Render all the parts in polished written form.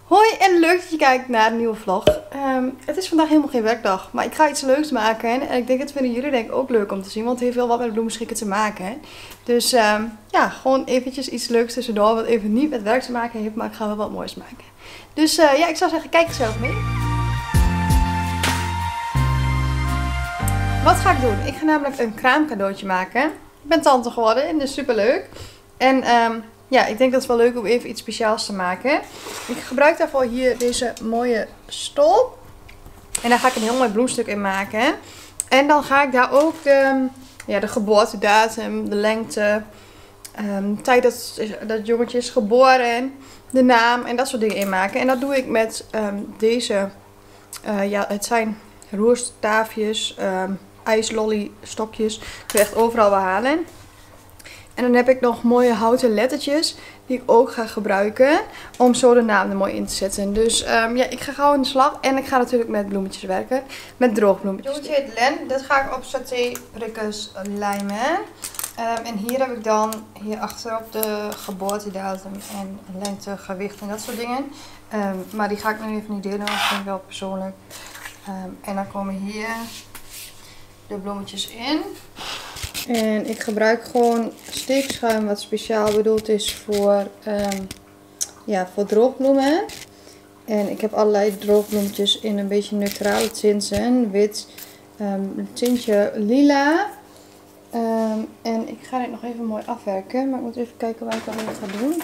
Hoi en leuk dat je kijkt naar een nieuwe vlog. Het is vandaag helemaal geen werkdag, maar ik ga iets leuks maken. En ik denk dat vinden jullie denk ik ook leuk om te zien, want het heeft wel wat met bloemenschikken te maken. Dus ja, gewoon eventjes iets leuks tussendoor, wat even niet met werk te maken heeft, maar ik ga wel wat moois maken. Dus ja, ik zou zeggen, kijk er zelf mee. Wat ga ik doen? Ik ga namelijk een kraamcadeautje maken. Ik ben tante geworden en dat is super leuk. En ja, ik denk dat het wel leuk is om even iets speciaals te maken. Ik gebruik daarvoor hier deze mooie stol. En daar ga ik een heel mooi bloemstuk in maken. En dan ga ik daar ook de geboortedatum, de lengte, de tijd dat jongetje is geboren, de naam en dat soort dingen in maken. En dat doe ik met deze, ja, het zijn roerstaafjes, ijslolly stokjes. Ik wil echt overal wel halen. En dan heb ik nog mooie houten lettertjes die ik ook ga gebruiken om zo de naam er mooi in te zetten. Dus ja, ik ga gauw aan de slag en ik ga natuurlijk met bloemetjes werken. Met droogbloemetjes. Het jongetje heet Len. Dat ga ik op satéprikkers lijmen. En hier heb ik dan hier achterop de geboortedatum en lengte, gewicht en dat soort dingen. Maar die ga ik nu even niet delen, want dat vind ik wel persoonlijk. En dan komen hier de bloemetjes in. En ik gebruik gewoon steekschuim wat speciaal bedoeld is voor, ja, voor droogbloemen. En ik heb allerlei droogbloemetjes in een beetje neutrale tinten. Wit, een tintje lila. En ik ga dit nog even mooi afwerken. Maar ik moet even kijken waar ik dat weer ga doen.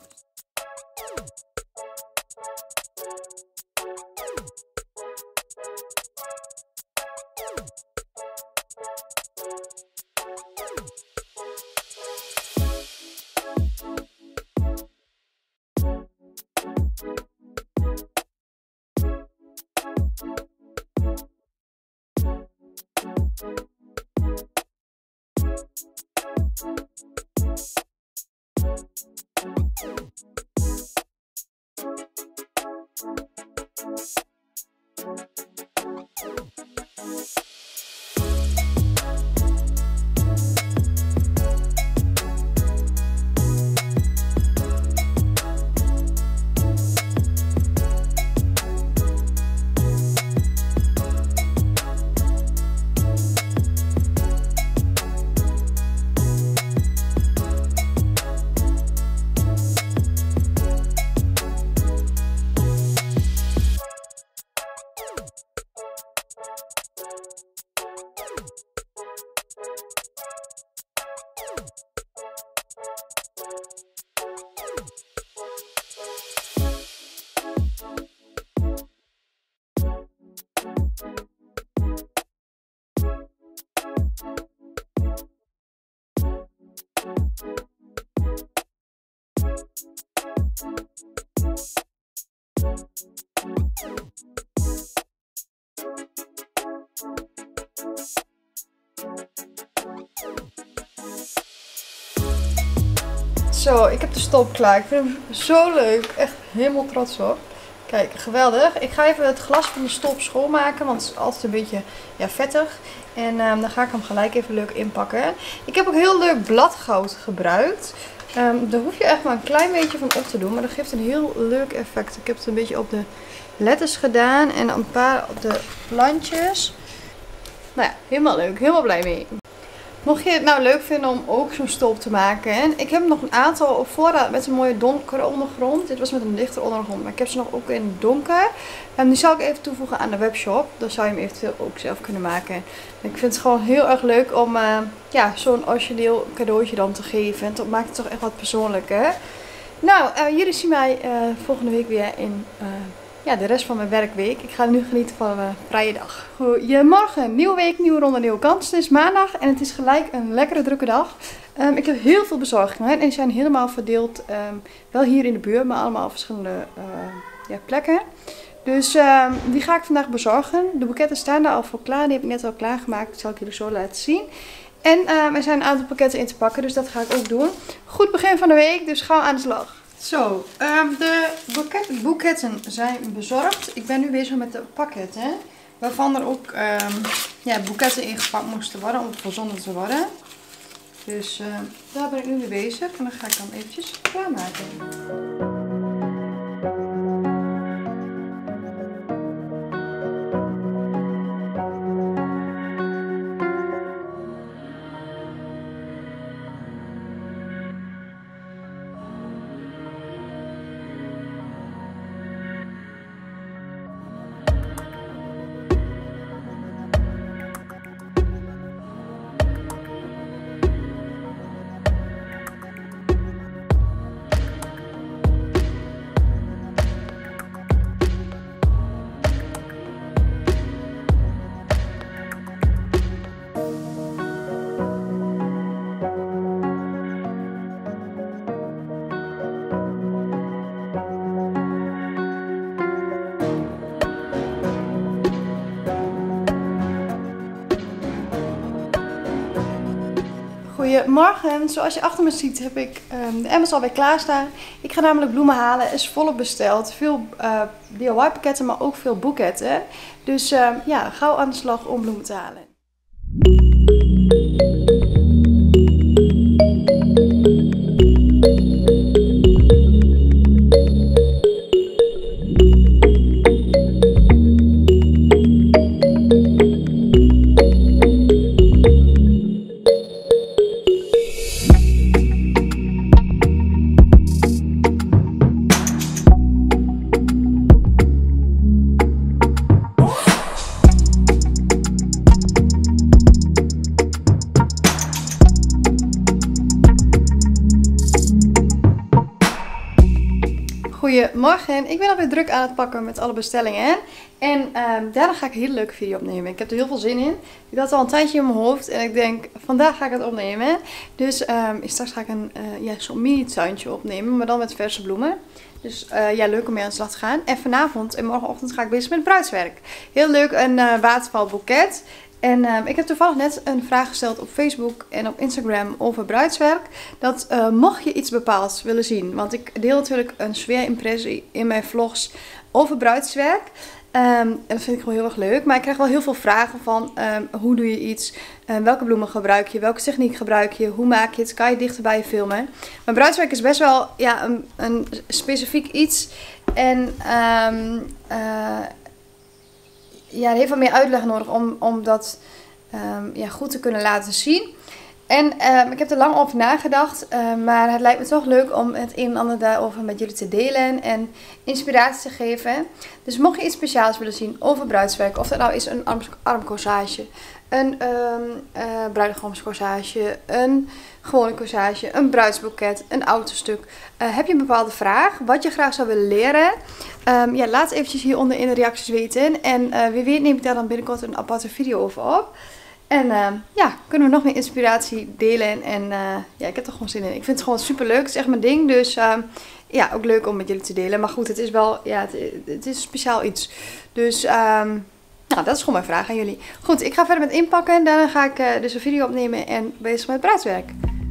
Zo, ik heb de stop klaar. Ik vind hem zo leuk. Echt helemaal trots op. Kijk, geweldig. Ik ga even het glas van de stop schoonmaken, want het is altijd een beetje, ja, vettig. En dan ga ik hem gelijk even leuk inpakken. Ik heb ook heel leuk bladgoud gebruikt. Daar hoef je echt maar een klein beetje van op te doen, maar dat geeft een heel leuk effect. Ik heb het een beetje op de letters gedaan en een paar op de plantjes. Nou ja, helemaal leuk. Helemaal blij mee. Mocht je het nou leuk vinden om ook zo'n stolp te maken. Ik heb nog een aantal op voorraad met een mooie donkere ondergrond. Dit was met een lichte ondergrond, maar ik heb ze nog ook in het donker. En die zal ik even toevoegen aan de webshop. Dan zou je hem eventueel ook zelf kunnen maken. Ik vind het gewoon heel erg leuk om ja, zo'n origineel cadeautje dan te geven. En dat maakt het toch echt wat persoonlijker. Nou, jullie zien mij volgende week weer in ja, de rest van mijn werkweek. Ik ga nu genieten van een vrije dag. Goedemorgen, nieuwe week, nieuwe ronde, nieuwe kans. Het is maandag en het is gelijk een lekkere drukke dag. Ik heb heel veel bezorgingen en die zijn helemaal verdeeld. Wel hier in de buurt, maar allemaal op verschillende ja, plekken. Dus die ga ik vandaag bezorgen. De boeketten staan daar al voor klaar. Die heb ik net al klaargemaakt. Dat zal ik jullie zo laten zien. En er zijn een aantal pakketten in te pakken, dus dat ga ik ook doen. Goed begin van de week, dus gauw aan de slag. Zo, de boeketten zijn bezorgd. Ik ben nu bezig met de pakketten. Waarvan er ook ja, boeketten ingepakt moesten worden om het verzonden te worden. Dus daar ben ik nu mee bezig. En dan ga ik dan eventjes klaarmaken. Goedemorgen, zoals je achter me ziet heb ik de emmers alweer klaarstaan. Ik ga namelijk bloemen halen, er is volop besteld. Veel DIY pakketten, maar ook veel boeketten. Dus ja, gauw aan de slag om bloemen te halen. Goedemorgen, ik ben alweer druk aan het pakken met alle bestellingen. En daarna ga ik een hele leuke video opnemen. Ik heb er heel veel zin in. Ik had al een tijdje in mijn hoofd en ik denk, vandaag ga ik het opnemen. Dus straks ga ik zo'n mini tuintje opnemen, maar dan met verse bloemen. Dus ja, leuk om mee aan de slag te gaan. En vanavond en morgenochtend ga ik bezig met bruidswerk. Heel leuk, een watervalboeket. En ik heb toevallig net een vraag gesteld op Facebook en op Instagram over bruidswerk. Dat mocht je iets bepaalds willen zien. Want ik deel natuurlijk een sfeerimpressie in mijn vlogs over bruidswerk. En dat vind ik gewoon heel erg leuk. Maar ik krijg wel heel veel vragen van hoe doe je iets? Welke bloemen gebruik je? Welke techniek gebruik je? Hoe maak je het? Kan je dichterbij je filmen? Maar bruidswerk is best wel ja, een specifiek iets. En ja, het heeft wat meer uitleg nodig om dat ja, goed te kunnen laten zien. En ik heb er lang over nagedacht, maar het lijkt me toch leuk om het een en ander daarover met jullie te delen en inspiratie te geven. Dus mocht je iets speciaals willen zien over bruidswerk, of dat nou is een armcorsage, een bruidegomscorsage, een gewone corsage, een bruidsboeket, een autostuk. Heb je een bepaalde vraag, wat je graag zou willen leren? Ja, laat het eventjes hieronder in de reacties weten. En wie weet neem ik daar dan binnenkort een aparte video over op. En ja, kunnen we nog meer inspiratie delen. En ja, ik heb er gewoon zin in. Ik vind het gewoon super leuk. Het is echt mijn ding. Dus ja, ook leuk om met jullie te delen. Maar goed, het is wel, ja, het is speciaal iets. Dus nou, dat is gewoon mijn vraag aan jullie. Goed, ik ga verder met inpakken. Daarna ga ik dus een video opnemen en bezig met bruidswerk.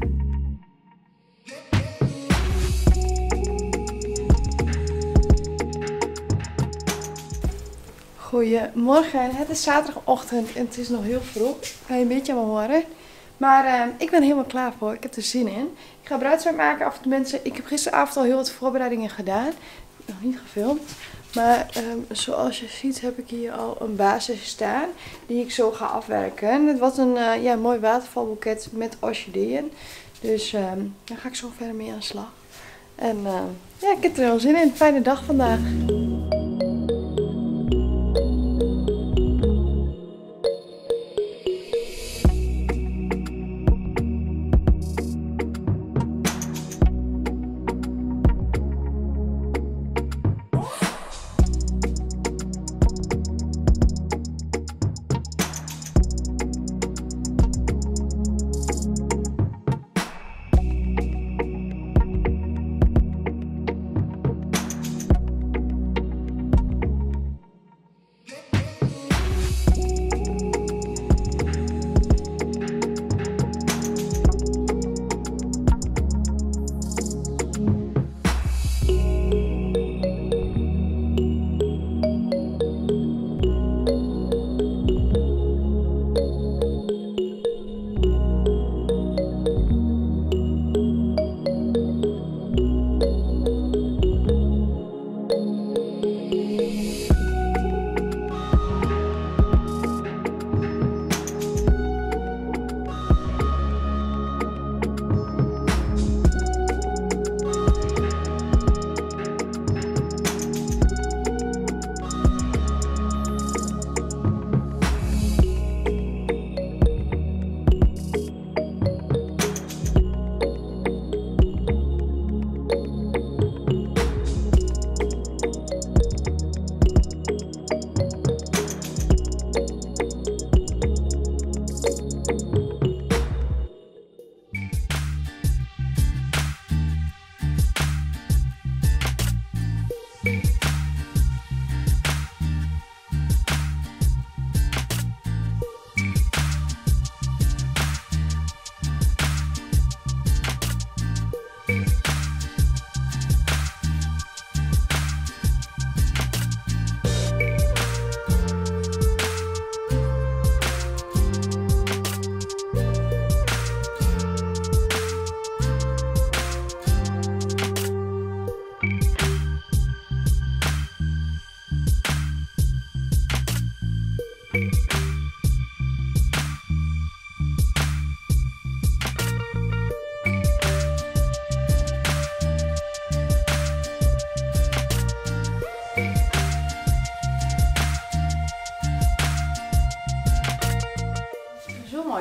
Goedemorgen, het is zaterdagochtend en het is nog heel vroeg. Kan je een beetje aan me horen. Maar ik ben er helemaal klaar voor. Ik heb er zin in. Ik ga bruidswerk maken. Of tenminste, ik heb gisteravond al heel wat voorbereidingen gedaan. Ik heb nog niet gefilmd. Maar zoals je ziet heb ik hier al een basis staan. Die ik zo ga afwerken. Het was een ja, mooi watervalboeket met orchideeën. Dus daar ga ik zo verder mee aan de slag. En ja, ik heb er heel zin in. Fijne dag vandaag.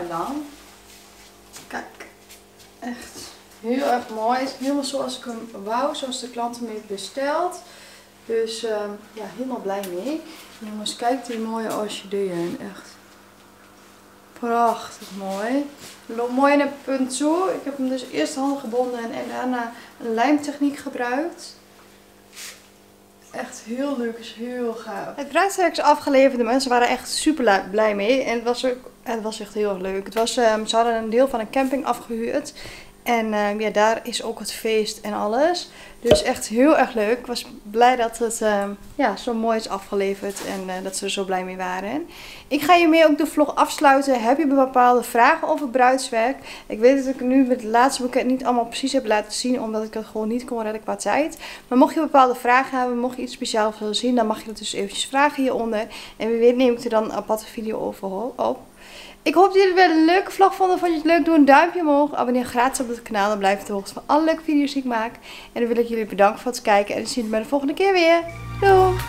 lang. Kijk, echt heel erg mooi. Het is helemaal zoals ik hem wou, zoals de klant hem heeft besteld. Dus ja, helemaal blij mee. Jongens, kijk die mooie orchideeën. Echt prachtig mooi. Loopt mooi in een punt toe. Ik heb hem dus eerst handgebonden en daarna een lijmtechniek gebruikt. Echt heel leuk, is heel gaaf. Het bruidswerk is afgeleverd, de mensen waren echt super blij mee. En het was echt heel erg leuk. Ze hadden een deel van een camping afgehuurd. En ja, daar is ook het feest en alles. Dus echt heel erg leuk. Ik was blij dat het ja, zo mooi is afgeleverd en dat ze er zo blij mee waren. Ik ga hiermee ook de vlog afsluiten. Heb je bepaalde vragen over bruidswerk? Ik weet dat ik nu met het laatste boeket niet allemaal precies heb laten zien, omdat ik het gewoon niet kon redden qua tijd. Maar mocht je bepaalde vragen hebben, mocht je iets speciaals willen zien, dan mag je dat dus eventjes vragen hieronder. En wie weet neem ik er dan een aparte video over op. Ik hoop dat jullie weer een leuke vlog vonden. Vond je het leuk? Doe een duimpje omhoog. Abonneer gratis op het kanaal. Dan blijf je op de hoogte van alle leuke video's die ik maak. En dan wil ik jullie bedanken voor het kijken. En dan zien we bij de volgende keer weer. Doei!